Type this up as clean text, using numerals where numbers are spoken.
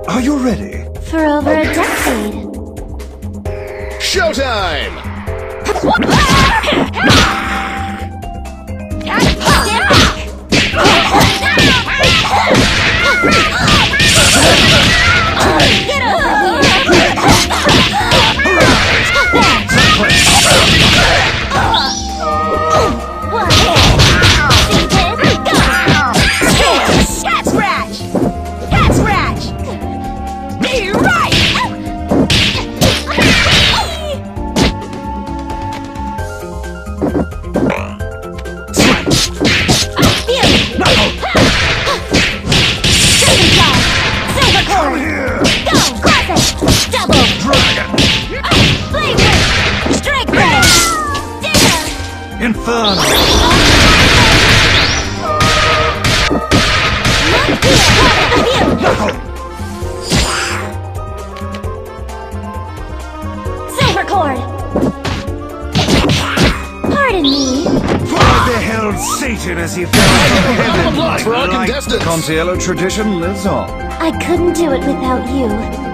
Are you ready? For over a decade. Showtime! Get over here! Cat scratch! Cat scratch! Be right! Inferno! Silver cord! Pardon me. I beheld Satan as he fell from heaven. For our Like contestants. Contiello tradition lives on. I couldn't do it without you.